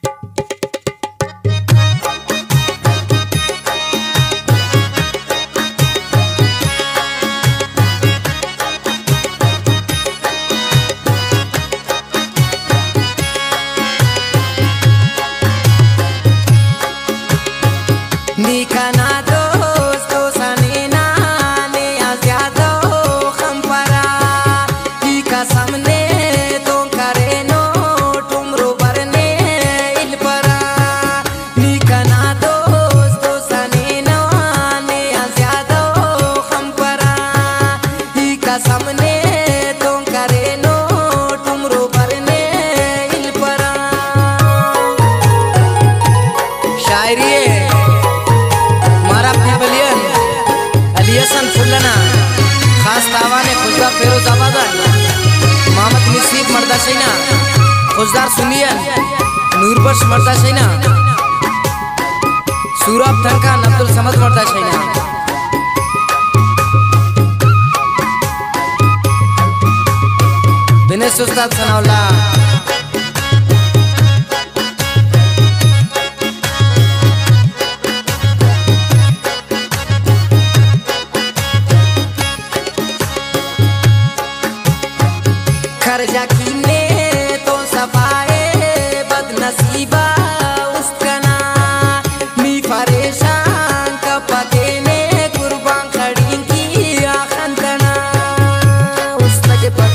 निकना दोस्तो सनेना ने आज़्यादो खंपरा की कसम ने तो करे नो तुमरो बरने इलपरा निकना दोस्तो सनेना ने आज़्यादो खंपरा की कसम ने तो करे नो तुमरो बरने इलपरा। शायरी अलियसन फुल्लना खास तावाने खुजदार फेरोजाबाद मोहम्मद नसीब मर्दा शैना खुजदार सुनियन नूरबख्श मर्दा शैना सूरब थनका अब्दुल समद मर्दा शैना दिनेश उस्ताद सनाउल्ला खर्जा कीने तो सफाए बदनसीबा उसकना मी परेशान कपके ने कुर्बान खड़ी की आखंतना उसके पर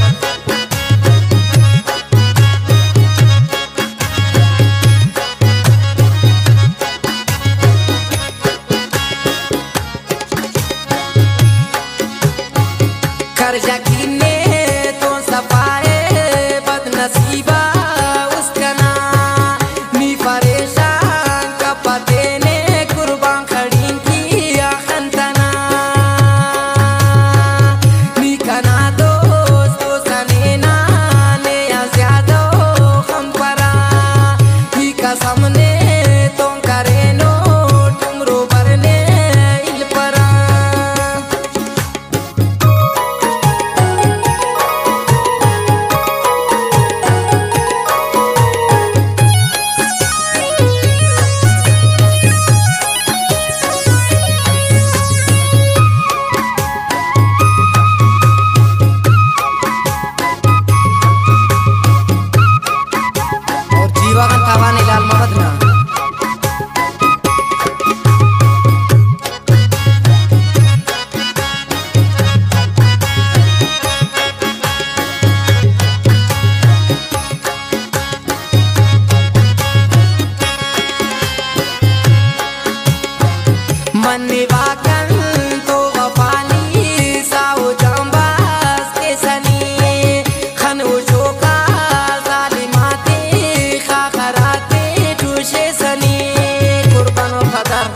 खर्जा कीने नसीबा उसकना मी परेशान कपते ने कुर्बान खड़ी की आखंतना निकना दोस्तो सनेना ने आज़्यादो खंपरा की कसम ने तो करे नो तुमरो बरने इलपरा। जीवागन तावाने लाल मोहम्मद ना मनवाकन तो वफानी साओ जंबास के सनी खन उशोका जालिमाते खाखराते ठुशे सनी कुर्बानो खतर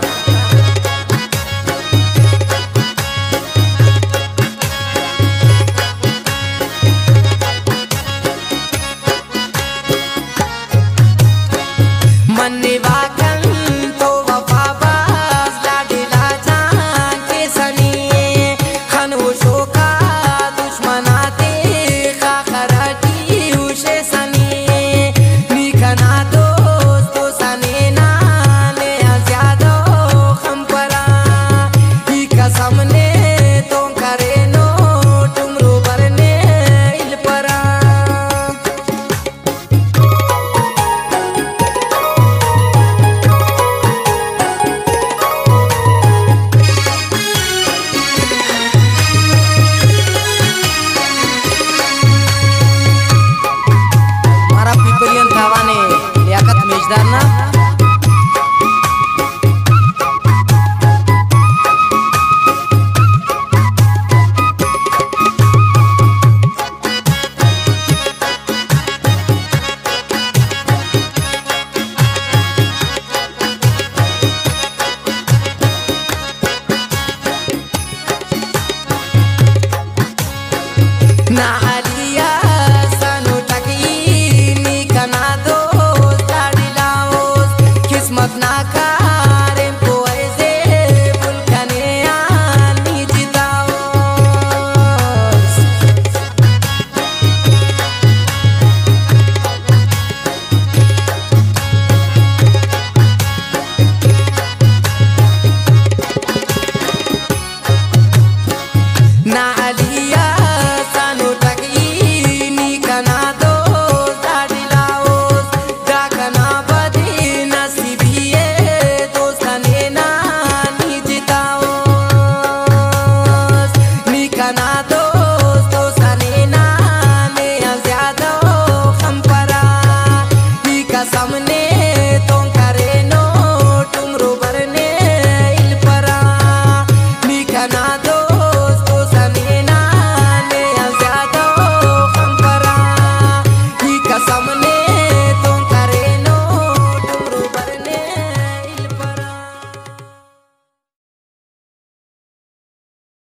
मनवाकन तो वफाबाज लाडिला जान के सनी खन उशोका दुश्मनाते खाखराती उशे सनी निकना दोस्तो सनेना ने आज़्यादो खंपरा की कसम ने तो करे नो तुमरो बरने इलपरा। मारा पिपलियन थावाने लियाकत मेजदार ना